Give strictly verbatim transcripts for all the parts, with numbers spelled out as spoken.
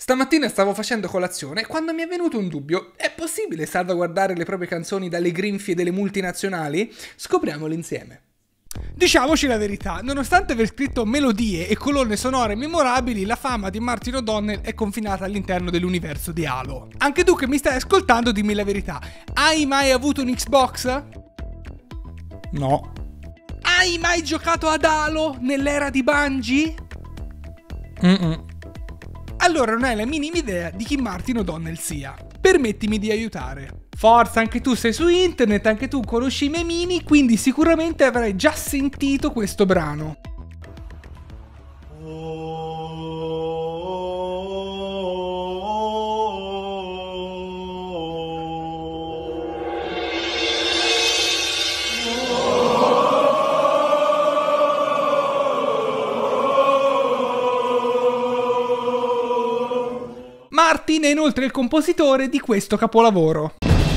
Stamattina stavo facendo colazione quando mi è venuto un dubbio. È possibile salvaguardare le proprie canzoni dalle grinfie delle multinazionali? Scopriamolo insieme. Diciamoci la verità, nonostante aver scritto melodie e colonne sonore memorabili, la fama di Martin O'Donnell è confinata all'interno dell'universo di Halo. Anche tu che mi stai ascoltando, dimmi la verità. Hai mai avuto un Xbox? No. Hai mai giocato ad Halo nell'era di Bungie? Mm-mm. Allora non hai la minima idea di chi Martin O'Donnell sia. Permettimi di aiutare. Forza, anche tu sei su internet, anche tu conosci i memini, quindi sicuramente avrai già sentito questo brano. Martin è inoltre il compositore di questo capolavoro.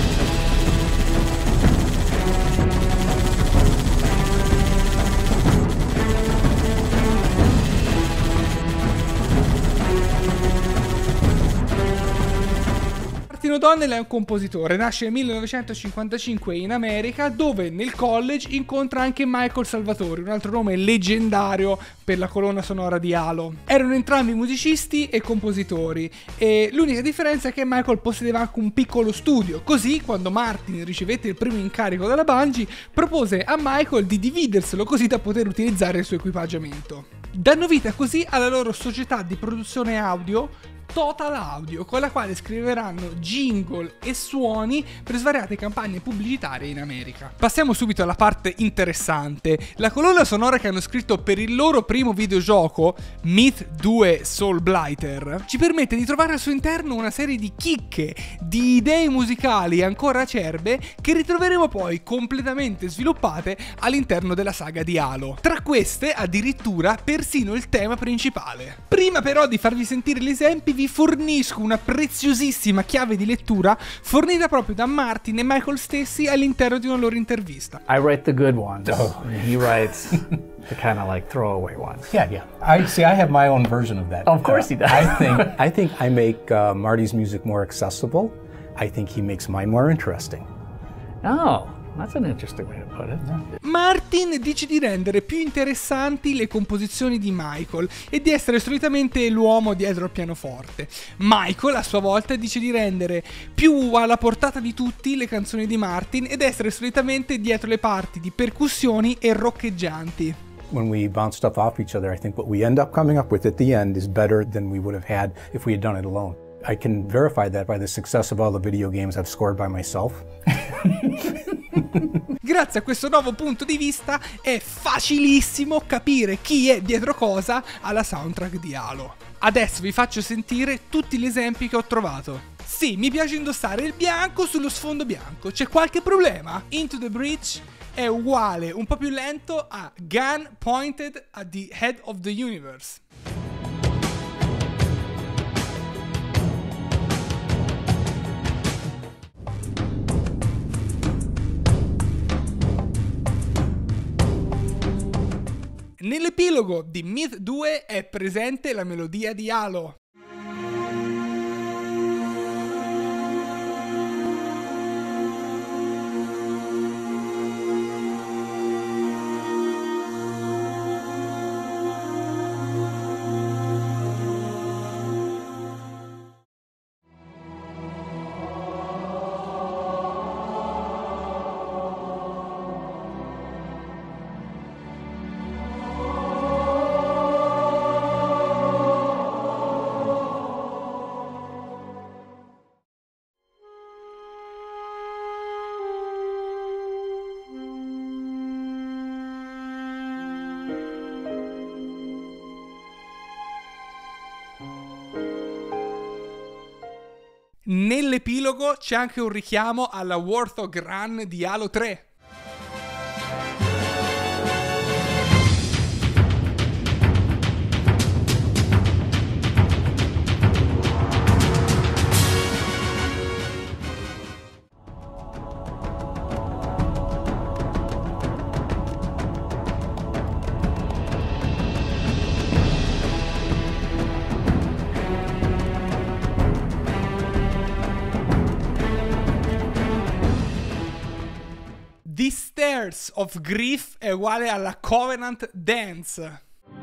Martin O'Donnell è un compositore, nasce nel millenovecentocinquantacinque in America, dove nel college incontra anche Michael Salvatori, un altro nome leggendario per la colonna sonora di Halo. Erano entrambi musicisti e compositori, e l'unica differenza è che Michael possedeva anche un piccolo studio. Così, quando Martin ricevette il primo incarico dalla Bungie, propose a Michael di dividerselo così da poter utilizzare il suo equipaggiamento. Danno vita così alla loro società di produzione audio, Total Audio, con la quale scriveranno jingle e suoni per svariate campagne pubblicitarie in America. Passiamo subito alla parte interessante. La colonna sonora che hanno scritto per il loro primo videogioco, Myth due Soul Blighter, ci permette di trovare al suo interno una serie di chicche, di idee musicali ancora acerbe che ritroveremo poi completamente sviluppate all'interno della saga di Halo. Tra queste, addirittura, persino il tema principale. Prima però di farvi sentire gli esempi, vi fornisco una preziosissima chiave di lettura fornita proprio da Martin e Michael stessi all'interno di una loro intervista. I write the good ones, oh. and he writes the kind of like throwaway ones. Yeah, yeah. I see. I have my own version of that. Of course he does. I think I think I make uh, Marty's music more accessible. I think he makes mine more interesting. Oh. That's an interesting way to put it. Martin dice di rendere più interessanti le composizioni di Michael e di essere solitamente l'uomo dietro al pianoforte. Michael, a sua volta, dice di rendere più alla portata di tutti le canzoni di Martin ed essere solitamente dietro le parti di percussioni e roccheggianti. When we bounce stuff off each other, I think what we end up coming up with at the end is better than we would have had if we had done it alone. I can verify that by the success of all the video games I've scored by myself. Grazie a questo nuovo punto di vista è facilissimo capire chi è dietro cosa alla soundtrack di Halo. Adesso vi faccio sentire tutti gli esempi che ho trovato. Sì, mi piace indossare il bianco sullo sfondo bianco. C'è qualche problema? Into the Breach è uguale, un po' più lento, a Gun Pointed at the Head of the Universe. Nell'epilogo di Myth due è presente la melodia di Halo. Nell'epilogo c'è anche un richiamo alla Warthog Run di Halo tre. Layers of Grief è uguale alla Covenant Dance.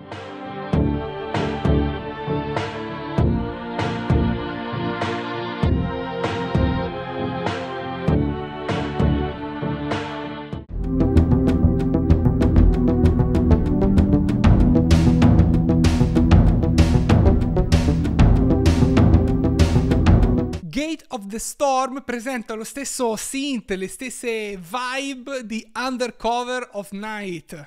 Gate of the Storm presenta lo stesso synth, le stesse vibe di Undercover of Night.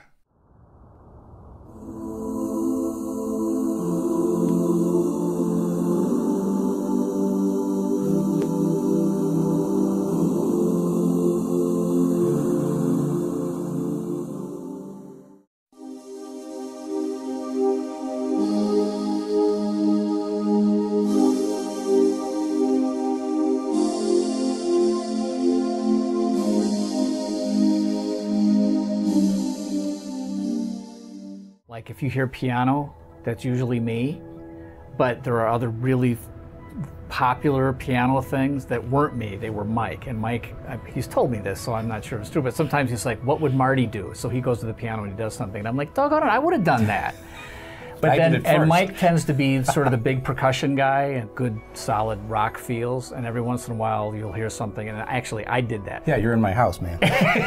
Like if you hear piano, that's usually me, but there are other really popular piano things that weren't me, they were Mike. And Mike, he's told me this, so I'm not sure if it's true, but sometimes he's like, what would Marty do? So he goes to the piano and he does something, and I'm like, doggone it, I would have done that. But I then, did it and first. Mike tends to be sort of the big percussion guy and good solid rock feels, and every once in a while you'll hear something, and actually I did that. Yeah, you're in my house, man.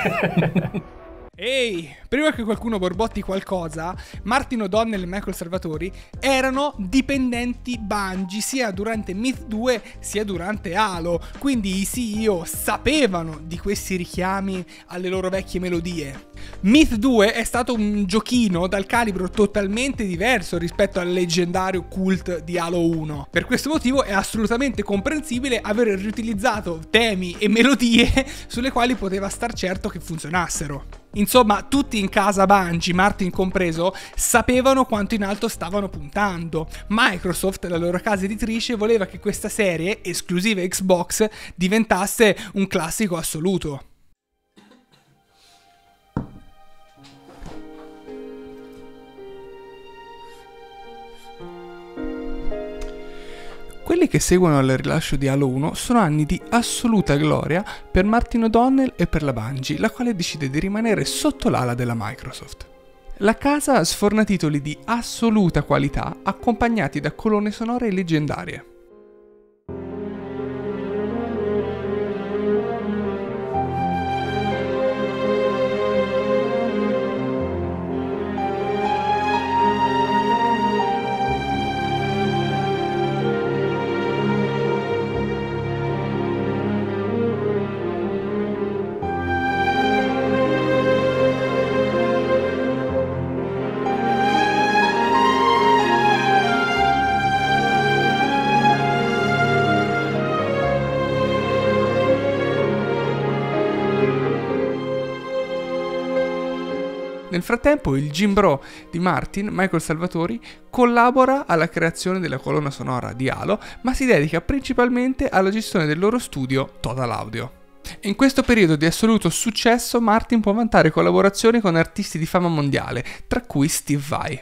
Ehi, prima che qualcuno borbotti qualcosa, Martin O'Donnell e Michael Salvatori erano dipendenti Bungie sia durante Myth due sia durante Halo, quindi i C E O sapevano di questi richiami alle loro vecchie melodie. Myth due è stato un giochino dal calibro totalmente diverso rispetto al leggendario cult di Halo uno. Per questo motivo è assolutamente comprensibile aver riutilizzato temi e melodie sulle quali poteva star certo che funzionassero. Insomma, tutti in casa Bungie, Martin compreso, sapevano quanto in alto stavano puntando. Microsoft, la loro casa editrice, voleva che questa serie, esclusiva Xbox, diventasse un classico assoluto. Quelli che seguono al rilascio di Halo uno sono anni di assoluta gloria per Martin O'Donnell e per la Bungie, la quale decide di rimanere sotto l'ala della Microsoft. La casa sforna titoli di assoluta qualità accompagnati da colonne sonore leggendarie. Nel frattempo il Gimbro di Martin, Michael Salvatori, collabora alla creazione della colonna sonora di Halo, ma si dedica principalmente alla gestione del loro studio Total Audio. In questo periodo di assoluto successo Martin può vantare collaborazioni con artisti di fama mondiale, tra cui Steve Vai.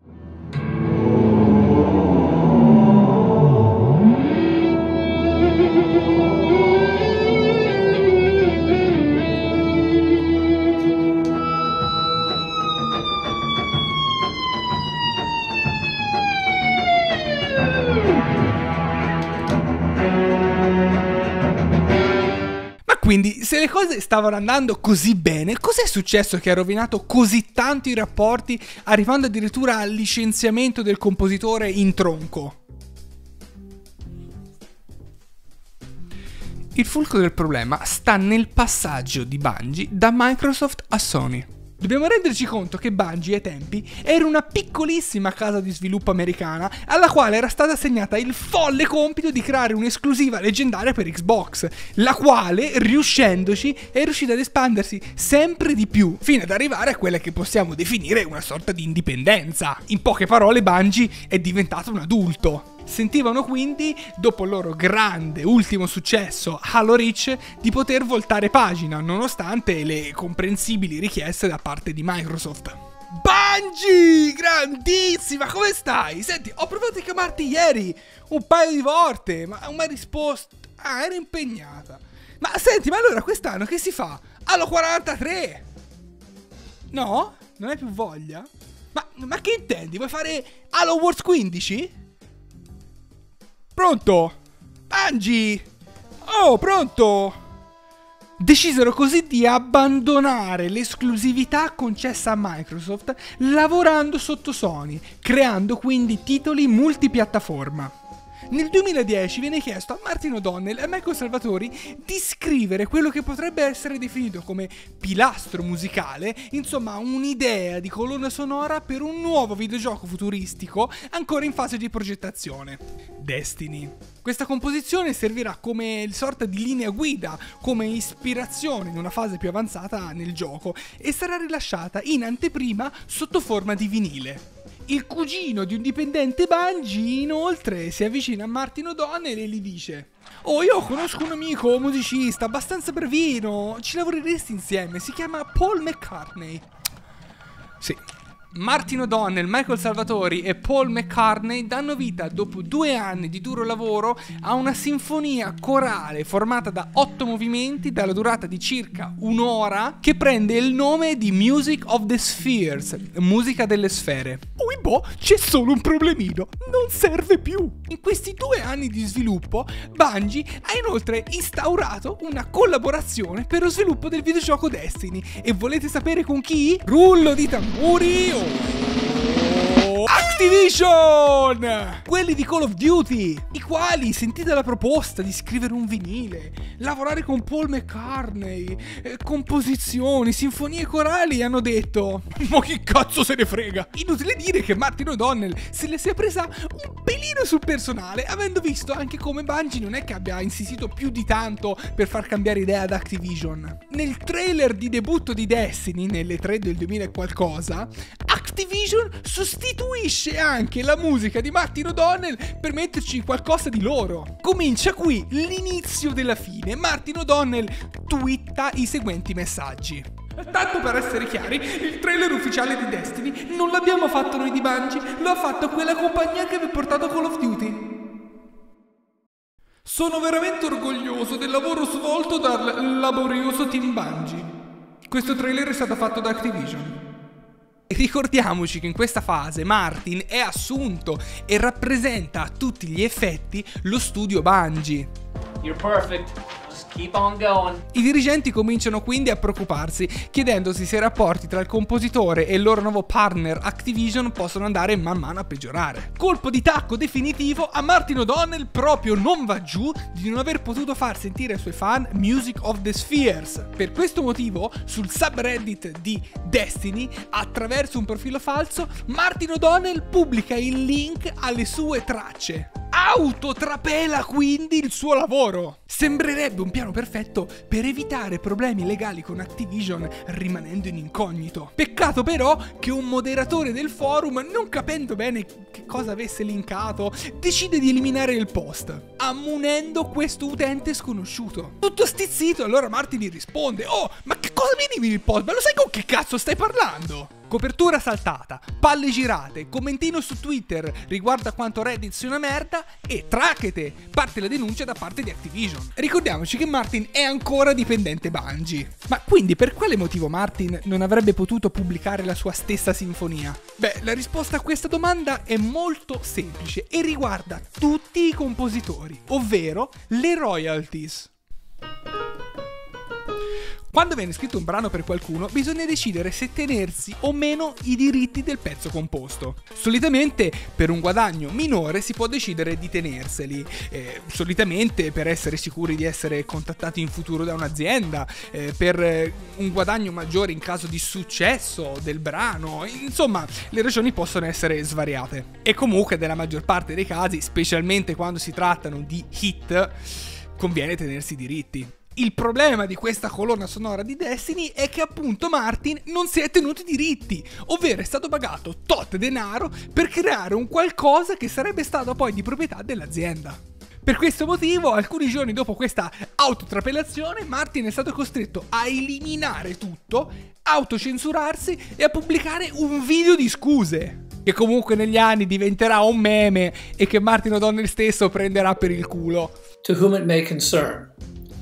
Quindi, se le cose stavano andando così bene, cos'è successo che ha rovinato così tanto i rapporti, arrivando addirittura al licenziamento del compositore in tronco? Il fulcro del problema sta nel passaggio di Bungie da Microsoft a Sony. Dobbiamo renderci conto che Bungie ai tempi era una piccolissima casa di sviluppo americana alla quale era stata assegnata il folle compito di creare un'esclusiva leggendaria per Xbox, la quale, riuscendoci, è riuscita ad espandersi sempre di più, fino ad arrivare a quella che possiamo definire una sorta di indipendenza. In poche parole, Bungie è diventato un adulto. Sentivano quindi, dopo il loro grande ultimo successo Halo Reach, di poter voltare pagina, nonostante le comprensibili richieste da parte di Microsoft. Bungie, grandissima, come stai? Senti, ho provato a chiamarti ieri un paio di volte, ma non mi hai risposto. Ah, ero impegnata. Ma senti, ma allora quest'anno che si fa? Halo quarantatré? No? Non hai più voglia? Ma, ma che intendi? Vuoi fare Halo Wars quindici? Pronto? Bungie! Oh, pronto? Decisero così di abbandonare l'esclusività concessa a Microsoft lavorando sotto Sony, creando quindi titoli multipiattaforma. Nel duemiladieci viene chiesto a Martin O'Donnell e a Michael Salvatori di scrivere quello che potrebbe essere definito come pilastro musicale, insomma un'idea di colonna sonora per un nuovo videogioco futuristico ancora in fase di progettazione, Destiny. Questa composizione servirà come sorta di linea guida, come ispirazione in una fase più avanzata nel gioco e sarà rilasciata in anteprima sotto forma di vinile. Il cugino di un dipendente Bungie inoltre si avvicina a Martin O'Donnell e gli dice: oh, io conosco un amico musicista abbastanza bravino, ci lavoreresti insieme, si chiama Paul McCartney. Sì. Martin O'Donnell, Michael Salvatori e Paul McCartney danno vita, dopo due anni di duro lavoro, a una sinfonia corale formata da otto movimenti dalla durata di circa un'ora che prende il nome di Music of the Spheres, musica delle sfere. Ui boh, c'è solo un problemino, non serve più. In questi due anni di sviluppo, Bungie ha inoltre instaurato una collaborazione per lo sviluppo del videogioco Destiny. E volete sapere con chi? Rullo di tamburi! Activision! Quelli di Call of Duty, i quali, sentite la proposta di scrivere un vinile, lavorare con Paul McCartney, eh, composizioni, sinfonie corali, hanno detto: ma che cazzo se ne frega. Inutile dire che Martin O'Donnell se le si è presa un pelino sul personale, avendo visto anche come Bungie non è che abbia insistito più di tanto per far cambiare idea ad Activision. Nel trailer di debutto di Destiny, nelle tre del duemila e qualcosa, Activision sostituisce anche la musica di Martin O'Donnell per metterci qualcosa di loro. Comincia qui l'inizio della fine. Martin O'Donnell twitta i seguenti messaggi: tanto per essere chiari, il trailer ufficiale di Destiny non l'abbiamo fatto noi di Bungie, lo ha fatto quella compagnia che vi ha portato Call of Duty. Sono veramente orgoglioso del lavoro svolto dal laborioso team Bungie. Questo trailer è stato fatto da Activision. E ricordiamoci che in questa fase Martin è assunto e rappresenta a tutti gli effetti lo studio Bungie. You're perfect. Just keep on going. I dirigenti cominciano quindi a preoccuparsi, chiedendosi se i rapporti tra il compositore e il loro nuovo partner Activision possono andare man mano a peggiorare. Colpo di tacco definitivo a Martin O'Donnell, proprio non va giù di non aver potuto far sentire ai suoi fan Music of the Spheres. Per questo motivo, sul subreddit di Destiny, attraverso un profilo falso, Martin O'Donnell pubblica il link alle sue tracce. Autotrapela quindi il suo lavoro. Sembrerebbe un piano perfetto per evitare problemi legali con Activision rimanendo in incognito. Peccato però che un moderatore del forum, non capendo bene che cosa avesse linkato, decide di eliminare il post, ammonendo questo utente sconosciuto. Tutto stizzito, allora Martin gli risponde: oh, ma che cosa mi elimini il post? Ma lo sai con che cazzo stai parlando? Copertura saltata, palle girate, commentino su Twitter riguardo a quanto Reddit sia una merda e trachete, parte la denuncia da parte di Activision. Ricordiamoci che Martin è ancora dipendente Bungie. Ma quindi per quale motivo Martin non avrebbe potuto pubblicare la sua stessa sinfonia? Beh, la risposta a questa domanda è molto semplice e riguarda tutti i compositori, ovvero le royalties. Quando viene scritto un brano per qualcuno, bisogna decidere se tenersi o meno i diritti del pezzo composto. Solitamente per un guadagno minore si può decidere di tenerseli, eh, solitamente per essere sicuri di essere contattati in futuro da un'azienda, eh, per eh, un guadagno maggiore in caso di successo del brano, insomma le ragioni possono essere svariate. E comunque nella maggior parte dei casi, specialmente quando si trattano di hit, conviene tenersi i diritti. Il problema di questa colonna sonora di Destiny è che appunto Martin non si è tenuto i diritti, ovvero è stato pagato tot denaro per creare un qualcosa che sarebbe stato poi di proprietà dell'azienda. Per questo motivo, alcuni giorni dopo questa autotrapelazione, Martin è stato costretto a eliminare tutto, autocensurarsi e a pubblicare un video di scuse, che comunque negli anni diventerà un meme e che Martin O'Donnell stesso prenderà per il culo. To whom it may concern.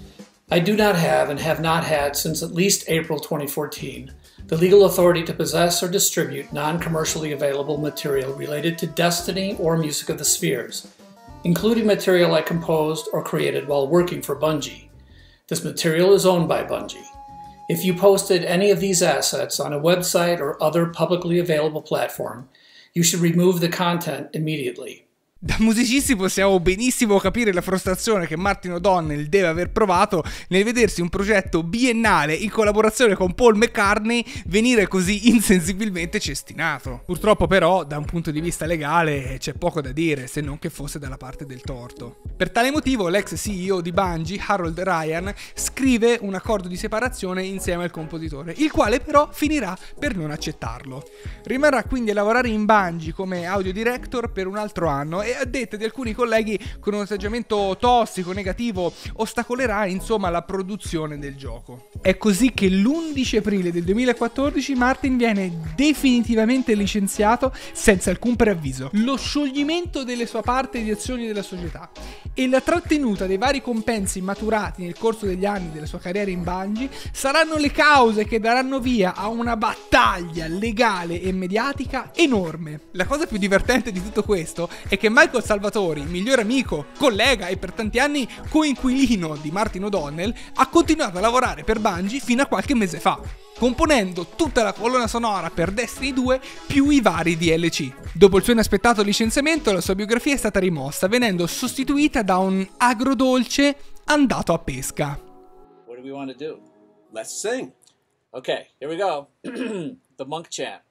I do not have and have not had since at least April twenty fourteen the legal authority to possess or distribute non-commercially available material related to Destiny or Music of the Spheres, including material I composed or created while working for Bungie. This material is owned by Bungie. If you posted any of these assets on a website or other publicly available platform, you should remove the content immediately. Da musicisti possiamo benissimo capire la frustrazione che Martin O'Donnell deve aver provato nel vedersi un progetto biennale in collaborazione con Paul McCartney venire così insensibilmente cestinato. Purtroppo però, da un punto di vista legale, c'è poco da dire, se non che fosse dalla parte del torto. Per tale motivo l'ex C E O di Bungie, Harold Ryan, scrive un accordo di separazione insieme al compositore, il quale però finirà per non accettarlo. Rimarrà quindi a lavorare in Bungie come audio director per un altro anno e a detta di alcuni colleghi con un atteggiamento tossico, negativo, ostacolerà insomma la produzione del gioco. È così che l'undici aprile del duemilaquattordici Martin viene definitivamente licenziato senza alcun preavviso. Lo scioglimento delle sue parti di azioni della società e la trattenuta dei vari compensi maturati nel corso degli anni della sua carriera in Bungie saranno le cause che daranno via a una battaglia legale e mediatica enorme. La cosa più divertente di tutto questo è che Michael Salvatori, migliore amico, collega e per tanti anni coinquilino di Martin O'Donnell, ha continuato a lavorare per Bungie fino a qualche mese fa, componendo tutta la colonna sonora per Destiny due più i vari D L C. Dopo il suo inaspettato licenziamento, la sua biografia è stata rimossa, venendo sostituita da un agrodolce andato a pesca. What do we want to do? Let's sing. Okay, here we go. The monk chant.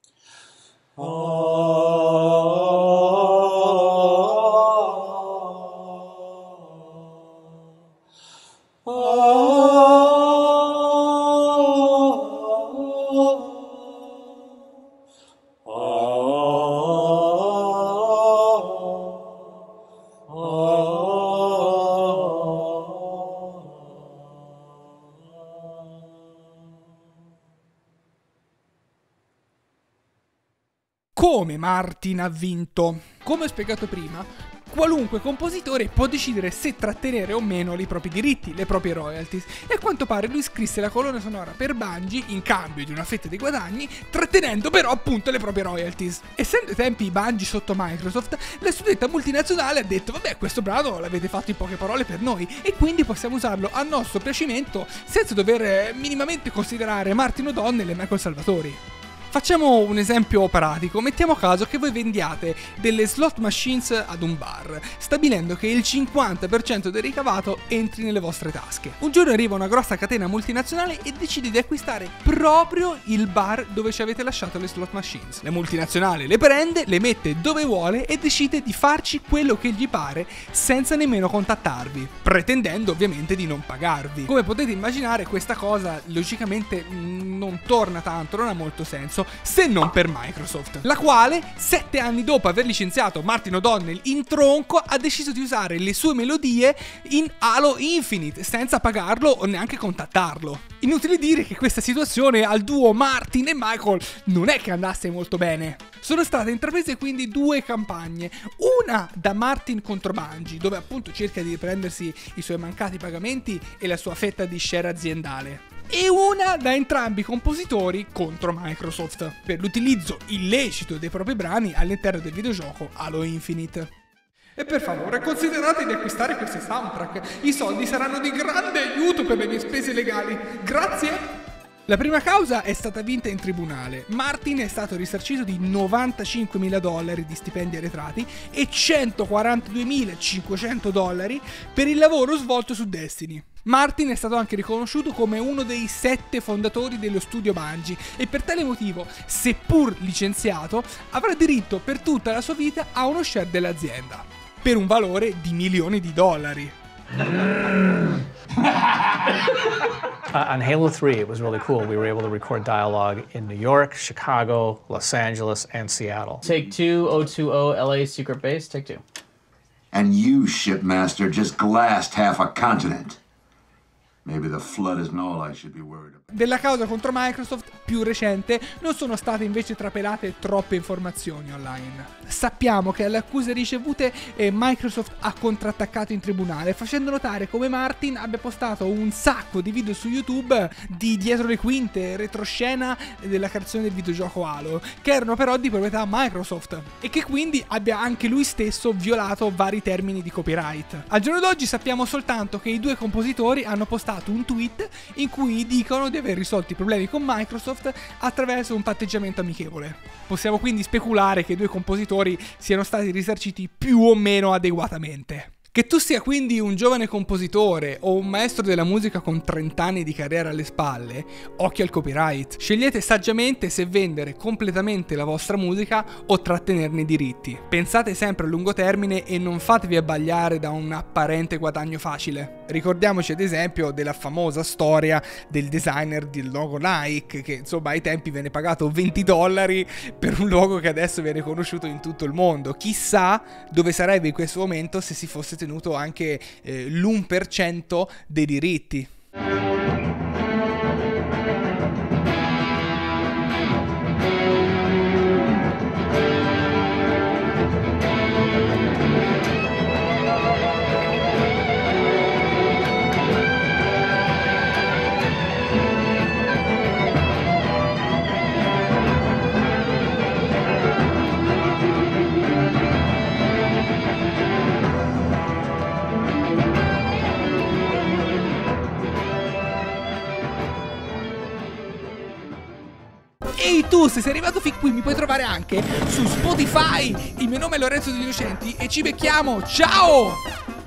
Come Martin ha vinto? Come ho spiegato prima, qualunque compositore può decidere se trattenere o meno i propri diritti, le proprie royalties, e a quanto pare lui scrisse la colonna sonora per Bungie in cambio di una fetta dei guadagni, trattenendo però appunto le proprie royalties. Essendo i tempi Bungie sotto Microsoft, la suddetta multinazionale ha detto vabbè, questo brano l'avete fatto in poche parole per noi e quindi possiamo usarlo a nostro piacimento senza dover minimamente considerare Martin O'Donnell e Michael Salvatori. Facciamo un esempio pratico, mettiamo a caso che voi vendiate delle slot machines ad un bar, stabilendo che il cinquanta per cento del ricavato entri nelle vostre tasche. Un giorno arriva una grossa catena multinazionale e decide di acquistare proprio il bar dove ci avete lasciato le slot machines. La multinazionale le prende, le mette dove vuole e decide di farci quello che gli pare senza nemmeno contattarvi, pretendendo ovviamente di non pagarvi. Come potete immaginare, questa cosa logicamente non torna tanto, non ha molto senso, se non per Microsoft, la quale sette anni dopo aver licenziato Martin O'Donnell in tronco ha deciso di usare le sue melodie in Halo Infinite senza pagarlo o neanche contattarlo. Inutile dire che questa situazione al duo Martin e Michael non è che andasse molto bene. Sono state intraprese quindi due campagne, una da Martin contro Bungie, dove appunto cerca di riprendersi i suoi mancati pagamenti e la sua fetta di share aziendale, e una da entrambi i compositori contro Microsoft per l'utilizzo illecito dei propri brani all'interno del videogioco Halo Infinite. E per favore considerate di acquistare questi soundtrack, i soldi saranno di grande aiuto per le mie spese legali, grazie! La prima causa è stata vinta in tribunale. Martin è stato risarcito di novantacinquemila dollari di stipendi arretrati e centoquarantduemilacinquecento dollari per il lavoro svolto su Destiny. Martin è stato anche riconosciuto come uno dei sette fondatori dello studio Bungie e per tale motivo, seppur licenziato, avrà diritto per tutta la sua vita a uno share dell'azienda, per un valore di milioni di dollari. Uh, on Halo three, it was really cool. We were able to record dialogue in New York, Chicago, Los Angeles, and Seattle. Take two, oh two oh, L A secret base, take two. And you, shipmaster, just glassed half a continent. Maybe the flood isn't all I should be worried about. Della causa contro Microsoft più recente non sono state invece trapelate troppe informazioni online. Sappiamo che alle accuse ricevute eh, Microsoft ha contrattaccato in tribunale, facendo notare come Martin abbia postato un sacco di video su YouTube di dietro le quinte, retroscena della creazione del videogioco Halo, che erano però di proprietà Microsoft, e che quindi abbia anche lui stesso violato vari termini di copyright. Al giorno d'oggi sappiamo soltanto che i due compositori hanno postato un tweet in cui dicono di aver risolto i problemi con Microsoft attraverso un patteggiamento amichevole. Possiamo quindi speculare che i due compositori siano stati risarciti più o meno adeguatamente. Che tu sia quindi un giovane compositore o un maestro della musica con trenta anni di carriera alle spalle, occhio al copyright. Scegliete saggiamente se vendere completamente la vostra musica o trattenerne i diritti. Pensate sempre a lungo termine e non fatevi abbagliare da un apparente guadagno facile. Ricordiamoci ad esempio della famosa storia del designer del logo Nike, che insomma ai tempi venne pagato venti dollari per un logo che adesso viene conosciuto in tutto il mondo. Chissà dove sarebbe in questo momento se si fosse tenuto anche eh, l'uno per cento dei diritti. Ehi tu, se sei arrivato fin qui mi puoi trovare anche su Spotify. Il mio nome è Lorenzo Degli Innocenti e ci becchiamo, ciao!